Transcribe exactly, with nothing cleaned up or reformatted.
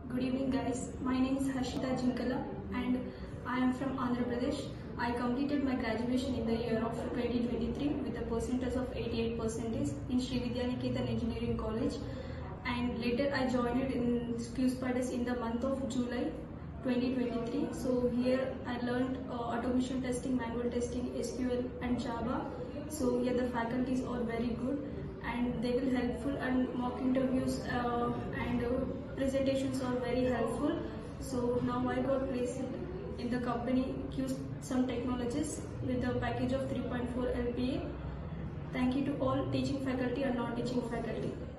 Good evening guys, my name is Harshita Jinkala and I am from Andhra Pradesh. I completed my graduation in the year of twenty twenty-three with a percentage of eighty-eight percent in Sri Vidyaniketan Engineering College, and later I joined in Q-Spartus in the month of July twenty twenty-three. So here I learned uh, automation testing, manual testing, S Q L and Java. So here the faculties are very good and they will helpful, and mock interviews uh, and uh, presentations are very helpful. So now I got placed in the company Q some technologies with a package of three point four L P A. Thank you to all teaching faculty and non-teaching faculty.